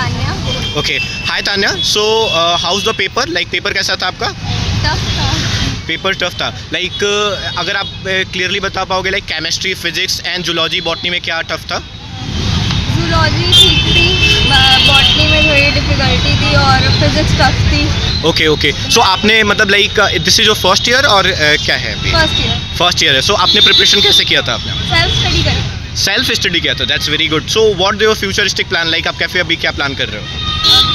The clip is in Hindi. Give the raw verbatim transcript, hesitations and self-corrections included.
Tanya. Okay, hi Tanya. So house the paper, like paper कैसा था आपका? टफ था। पेपर टफ था, लाइक like, uh, अगर आप क्लियरली uh, बता पाओगे like chemistry, physics and zoology, botany में क्या टफ था? जूलॉजी ठीक थी, बॉटनी में थोड़ी डिफिकल्टी थी और फिजिक्स टफ थी। ओके ओके, सो आपने मतलब like this is your first year और uh, क्या है? First year. फर्स्ट ईयर है। सो so, आपने प्रिपरेशन कैसे किया था? आपने सेल्फ स्टडी करी। सेल्फ स्टडी किया था, that's very good. So what do your futuristic plan, like आप कैफे अभी क्या प्लान कर रहे हो?